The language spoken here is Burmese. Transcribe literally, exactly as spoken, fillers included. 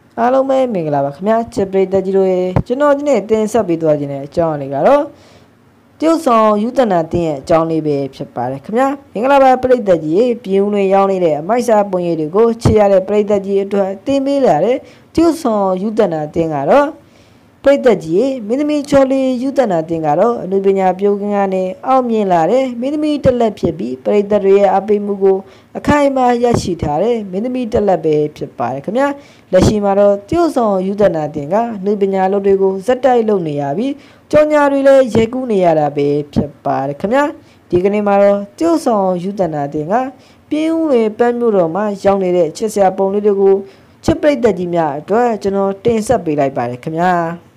အားလုံးပဲမင်္ဂလာပါခင်ဗျာချစ်ပရိသတ်ကြီးတို့ရေကျွန်တော်ဒီနေ့တင်ဆက်ပေးသွားခြင်းတဲ့အကြောင်းလေးကတော့တရုတ်ဆောင်ယူတနာတင်းရဲ့အကြောင်းလေးပဲဖြစ်ပါတယ်ခင်ဗျာမင်္ဂလာပါပရိသတ်ကြီးရေပြင်းဦးတွေရောင်းနေတဲ့အမိုက်စာပုံရိပ်တွေကိုချစ်ရတဲ့ပရိသတ်ကြီးအတွက်တင်ပေးလာတဲ့တရုတ်ဆောင်ယူတနာတင်းကတော့ပရိသတ်ကြီးမင်းသမီးချော်လီယူတနာတင်းကတော့အနုပညာပြုကန်းနဲ့အောင်မြင်လာတဲ့မင်းသမီးတက်လက်ဖြစ်ပြီးပရိသတ်တွေရဲ့အပိမှုကိုအခိုင်အမာရရှိထားတဲ့မင်းသမီးတက်လက်ပဲဖြစ်ပါတယ်ခင်ဗျာလက်ရှိမှာတော့တရုတ်ဆောင်ယူတနာတင်ကအနုပညာလုပ်တွေကိုဇက်တိုက်လုပ်နေရပြီးကြောင်ညာတွေလည်းရေကူးနေရတာပဲဖြစ်ပါတယ်ခင်ဗျာဒီကနေ့မှာတော့တရုတ်ဆောင်ယူတနာတင်ကပြင်းဦးတွေပန်းမြို့တော်မှာရောက်နေတဲ့ချစ်စရာပုံလေးတွေကိုချစ်ပရိသတ်ကြီးများအတွက်ကျွန်တော်တင်ဆက်ပေးလိုက်ပါတယ်ခင်ဗျာ